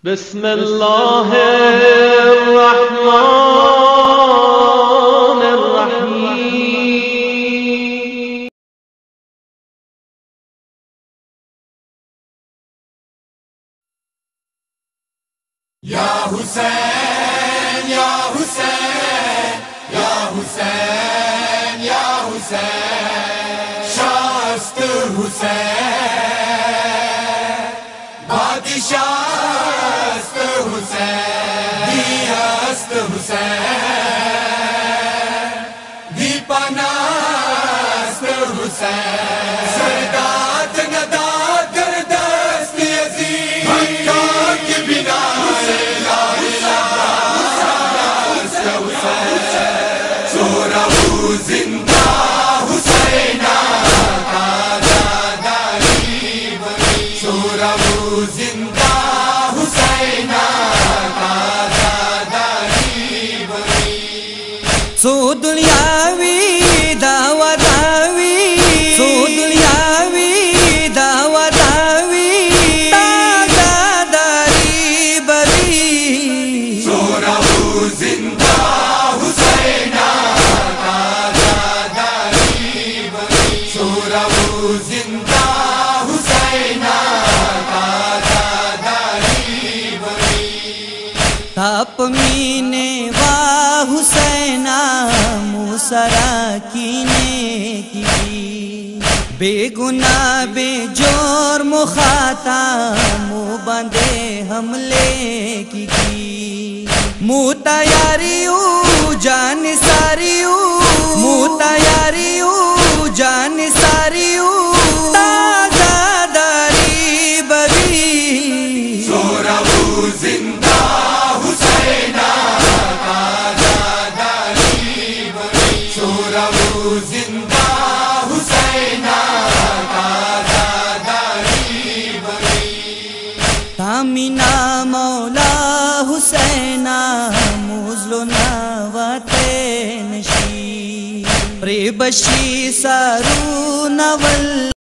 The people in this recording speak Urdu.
بسم الله الرحمن الرحيم. يا حسين يا حسين يا حسين يا حسين شاست حسين بادشاست حسين دیست حسین دی پناست حسین سرداد نداد در دست یزید مکہ کی بنا زندہ حسینہ تاجداری بنی سورہ زندہ حسینہ تاجداری بنی سو دنیاوی دعوتاوی سو دنیاوی دعوتاوی تاجداری بنی سورہ زندہ حسینہ زندہ حسینہ تاجداری بنی تاپ مینے واہ حسینہ موسرا کینے کی بے گناہ بے جرم خطا منہ بندے حملے کی منہ تیاریو جان ساریو منہ تیاریو جان ساریو تاجداری بری سورہ زندہ حسینہ تاجداری بنی سورہ زندہ حسینہ تاجداری بنی تامینا مولا حسینہ موزلنا واتین شی پری بشی سارو نول